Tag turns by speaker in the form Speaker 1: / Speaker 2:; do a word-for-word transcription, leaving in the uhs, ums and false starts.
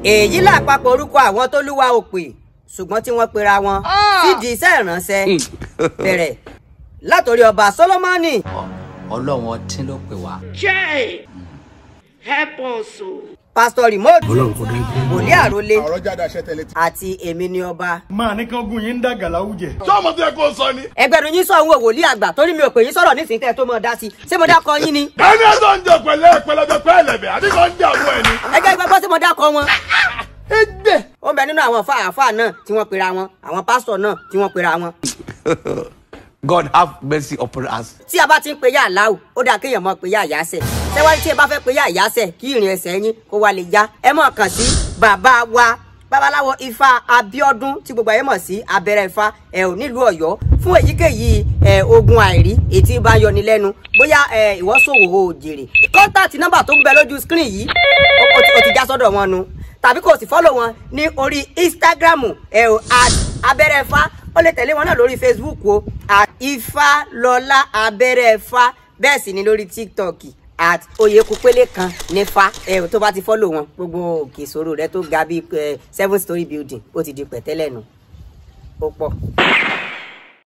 Speaker 1: èyí lápapọ̀ orúkọ àwọn tó lúwa òpè ṣùgbọ́n tí wọ́n pera wọn sídìí iṣẹ́ ìránṣẹ́ bẹ̀rẹ̀ látòrí ọba Sólómọ́nì.
Speaker 2: Ọlọ́run ọtí ló pè wá.
Speaker 3: Jay, help us.
Speaker 1: Pastor Remote, wòlíì àrólé àti èmi ni ọba.
Speaker 4: Máa ní kán gún yín ń dàgà láwùjẹ.
Speaker 5: Sọ́mọ tí ẹ kò sọ ni.
Speaker 1: Ẹgbẹ́rún yín sọ òun wòlíì àgbà torí mi ò pè yín sọ̀rọ̀ nísìnyí tẹ́ tó mọ̀ dá sí. Ṣé mo dákọ yín ni?
Speaker 5: Ẹni ẹ tó ń jẹ pẹ̀lẹ́ pẹlẹbẹ pẹ́ẹ́lẹ̀bẹ̀ àbí kò ń jà wọ ẹni.
Speaker 1: Ẹgbẹ́ ìgbàgbọ́ tí mo dákọ wọn. Ẹgbẹ́. Ó ń bẹ nínú àwọn fàáfàá náà tí wọ́n pera wọn, àwọn pásítọ̀ náà tí wọ́n pera wọn.
Speaker 2: God have mercy upon us.
Speaker 1: Tí a bá ti ń pe yá àláwù, ó dáa kéèyàn mọ̀ pé yá àyásẹ̀. Ṣé wá ní tí ẹ bá fẹ́ pe yá àyásẹ̀ kí ìrìn ẹsẹ̀ yín kó wá lè já? Ẹ mọ̀ kàn sí bàbá wa babaláwo Ifá Abíọ́dún tí gbogbo ayé mọ̀ sí abẹ́rẹ́ Ifá ẹ̀ ò nílùú Ọ̀yọ́ fún èyíkéyìí ẹ̀ ogun àìrí ètí bá yọni lẹ́nu bóyá ẹ̀ ìwọ́sòwò ò jèrè. Kọ́ńtàtì nọ́mbà tó ń bẹ lójú screen yìí ó ti já sọ́dọ̀ wọn nu tàbí kò sì fọ́lọ̀ wọn ní orí Instagram ẹ̀ ò abẹ́rẹ́ Ifá ó lè tẹ̀lé wọn náà lórí Facebook o at Ifálọlá abẹ́rẹ́ Ifá bẹ́ẹ̀ sì ni lórí TikTok at oyekupele kan nífa ẹ tó bá ti follow wọn gbogbo òkè ìṣòro rẹ tó ga bí seven story building ó ti di pẹ̀tẹ́lẹ̀ nù ó pọ̀.